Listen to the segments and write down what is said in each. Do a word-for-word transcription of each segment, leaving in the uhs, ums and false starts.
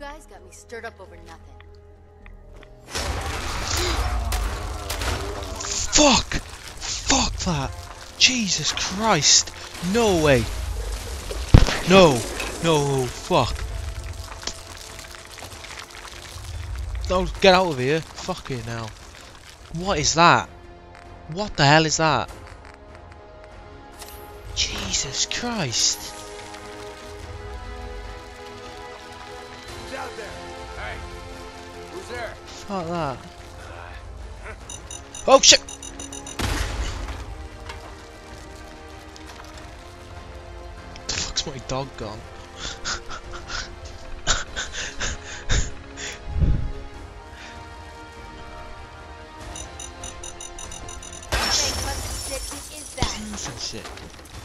guys got me stirred up over nothing. Fuck! Fuck that! Jesus Christ! No way! No! No! Fuck! No, get out of here! Fuck it now! What is that? What the hell is that? Jesus Christ! Who's out there? Hey, who's there? Fuck that! Oh shit! The fuck's my dog gone? Jesus shit.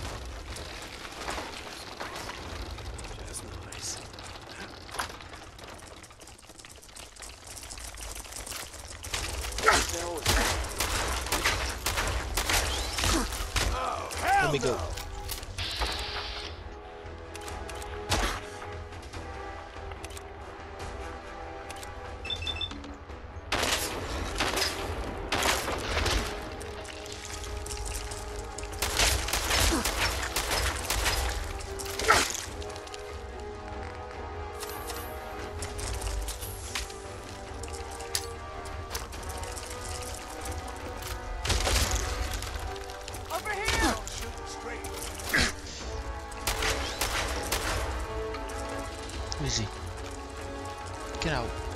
That's nice. Oh, hell Let me go. no. Over here! Shoot straight. Who is he? Get out.